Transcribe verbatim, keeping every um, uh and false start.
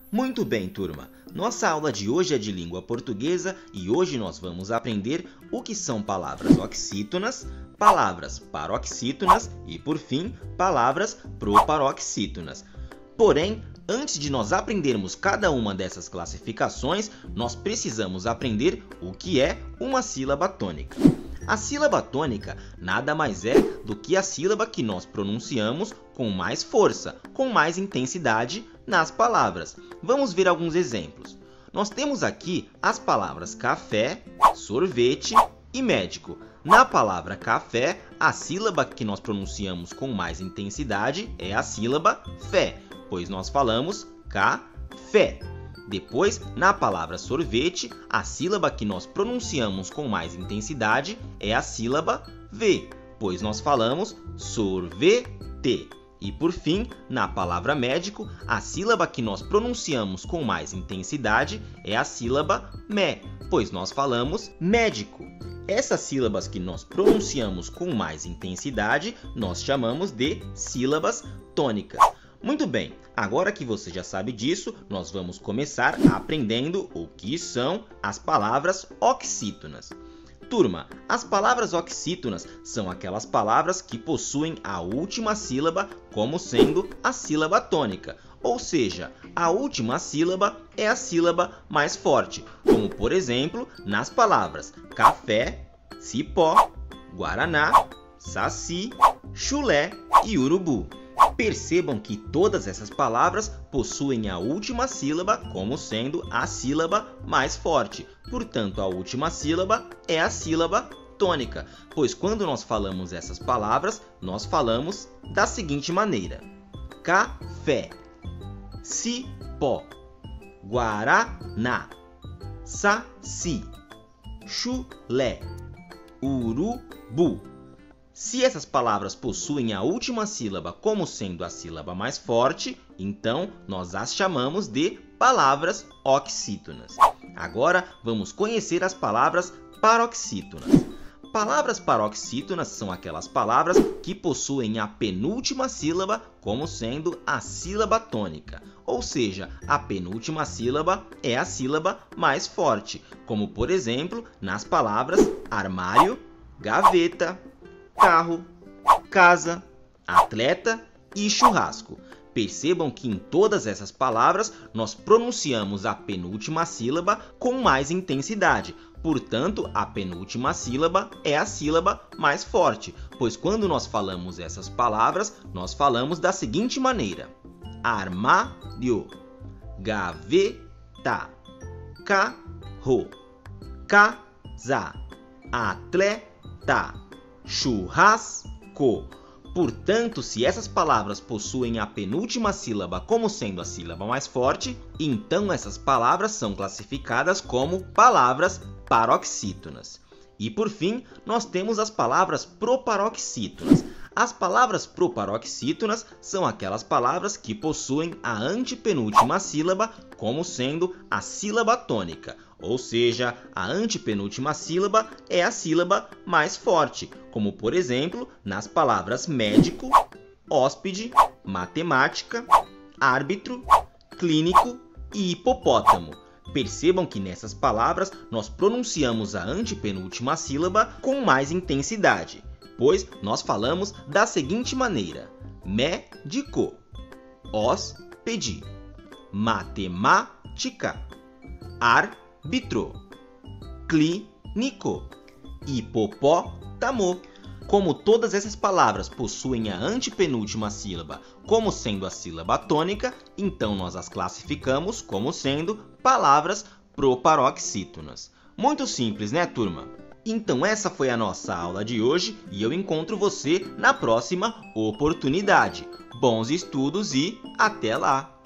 Muito bem, turma! Nossa aula de hoje é de língua portuguesa e hoje nós vamos aprender o que são palavras oxítonas, palavras paroxítonas e, por fim, palavras proparoxítonas. Porém, antes de nós aprendermos cada uma dessas classificações, nós precisamos aprender o que é uma sílaba tônica. A sílaba tônica nada mais é do que a sílaba que nós pronunciamos com mais força, com mais intensidade nas palavras. Vamos ver alguns exemplos. Nós temos aqui as palavras café, sorvete e médico. Na palavra café, a sílaba que nós pronunciamos com mais intensidade é a sílaba fé, pois nós falamos café. Depois, na palavra sorvete, a sílaba que nós pronunciamos com mais intensidade é a sílaba V, pois nós falamos sorvete. E por fim, na palavra médico, a sílaba que nós pronunciamos com mais intensidade é a sílaba mé, pois nós falamos médico. Essas sílabas que nós pronunciamos com mais intensidade, nós chamamos de sílabas tônicas. Muito bem, agora que você já sabe disso, nós vamos começar aprendendo o que são as palavras oxítonas. Turma, as palavras oxítonas são aquelas palavras que possuem a última sílaba como sendo a sílaba tônica, ou seja, a última sílaba é a sílaba mais forte, como por exemplo nas palavras café, cipó, guaraná, saci, chulé e urubu. Percebam que todas essas palavras possuem a última sílaba como sendo a sílaba mais forte. Portanto, a última sílaba é a sílaba tônica, pois quando nós falamos essas palavras, nós falamos da seguinte maneira: café, cipó, guaraná, saci, chulé, urubu. Se essas palavras possuem a última sílaba como sendo a sílaba mais forte, então nós as chamamos de palavras oxítonas. Agora vamos conhecer as palavras paroxítonas. Palavras paroxítonas são aquelas palavras que possuem a penúltima sílaba como sendo a sílaba tônica, ou seja, a penúltima sílaba é a sílaba mais forte, como por exemplo nas palavras armário, gaveta, carro, casa, atleta e churrasco. Percebam que em todas essas palavras nós pronunciamos a penúltima sílaba com mais intensidade. Portanto, a penúltima sílaba é a sílaba mais forte, pois quando nós falamos essas palavras, nós falamos da seguinte maneira: armário, gaveta, carro, casa, atleta, churrasco. Portanto, se essas palavras possuem a penúltima sílaba como sendo a sílaba mais forte, então essas palavras são classificadas como palavras paroxítonas. E por fim, nós temos as palavras proparoxítonas. As palavras proparoxítonas são aquelas palavras que possuem a antepenúltima sílaba como sendo a sílaba tônica, ou seja, a antepenúltima sílaba é a sílaba mais forte, como por exemplo nas palavras médico, hóspede, matemática, árbitro, clínico e hipopótamo. Percebam que nessas palavras nós pronunciamos a antepenúltima sílaba com mais intensidade, pois nós falamos da seguinte maneira: médico, hóspede, matemática, árbitro, clínico, hipopótamo. Como todas essas palavras possuem a antepenúltima sílaba como sendo a sílaba tônica, então nós as classificamos como sendo palavras proparoxítonas. Muito simples, né, turma? Então essa foi a nossa aula de hoje e eu encontro você na próxima oportunidade. Bons estudos e até lá!